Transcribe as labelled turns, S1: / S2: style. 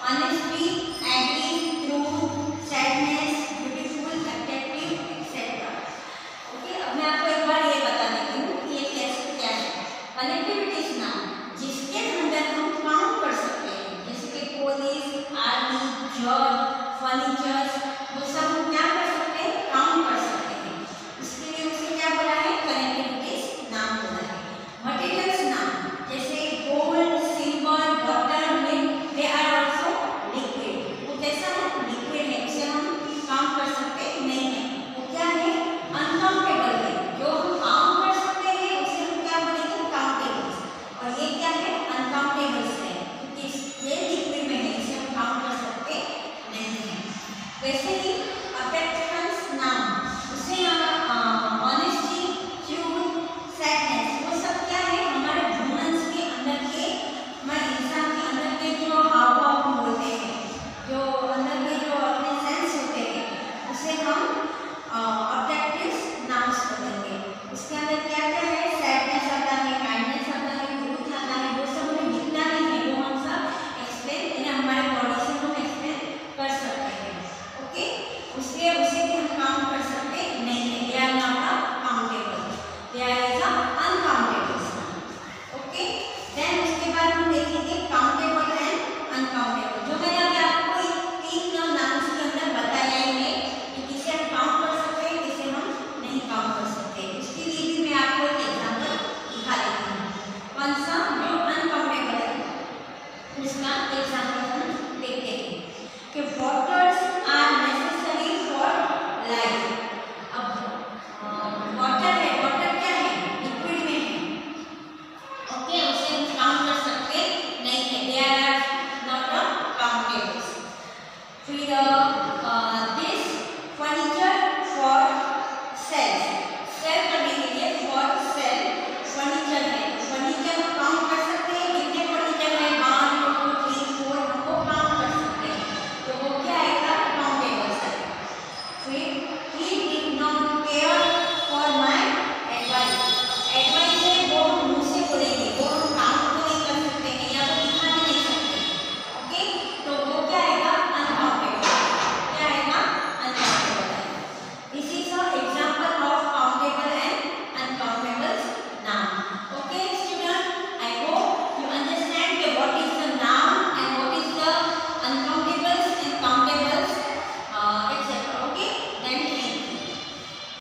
S1: Honesty, agree, true, sadness, beautiful, attractive, etcetera. Okay, अब मैं आपको एक बार ये बता देती हूँ कि ये कैसे क्या है। कनेक्टिविटीज नाउन जिसके अंदर हम काउंट कर सकते हैं, जैसे कि पुलिस, आर्मी, जज, फर्नीचर्स, वो सब हम क्या कर सकते हैं, काउंट कर सकते हैं। इसके लिए उसे क्या बोला है, कनेक्टिविटीज नाउन बोला है। मटेरियल्स नाउन जैसे gold, silver, water, milk, they are also liquid. वो कैसा है, लिक्विड है, उसे हम काउंट कर सकते नहीं है। वो क्या है, अनकाउंटेबल है। जो हम काउंट कर सकते हैं उसे हम क्या बोलेंगे, काउंटेबल्स। और ये क्या है, अनकाउंटेबल्स है, क्योंकि ये लिक्विड में है, इसे हम काउंट कर सकते नहीं है। वैसे ही अफेक्शंस नाउन उसे हम ऑनेस्टी, ट्रूथ, सैडनेस, वो सब क्या है, हमारे ह्यूमंस के अंदर के, हमारे इंसान के अंदर के जो हाव भाव होते हैं, जो अंदर के जो अपने सेंस होते हैं, उसे हम ऑब्जेक्टिव्स नाउन्स बोलेंगे। उसके अंदर क्या क्या है, सैडनेस आता है, काइंडनेस आता है, ट्रूथ आता है, वो सब हमें दिखता नहीं है, वो हम सब एक्सप्लेन हमारे बॉडी से हम एक्सप्लेन कर सकते हैं। ओके, उसे भी हम काउंट कर सकते नहीं है, they are not countable, they are is uncountable. Okay, then उसके बाद हम देखेंगे काउंटेबल एंड अनकाउंटेबल। जो मैंने अभी आपको तीन नाउन्स के अंदर बताया ही है कि किसे हम काउंट कर सकते हैं, किसे हम नहीं काउंट कर सकते। उसके लिए भी मैं आपको एक एग्जांपल दिखा देती हूँ। कौन सा, जो अनकाउंटेबल है उसका एग्जांपल हम देखते हैं कि वाटर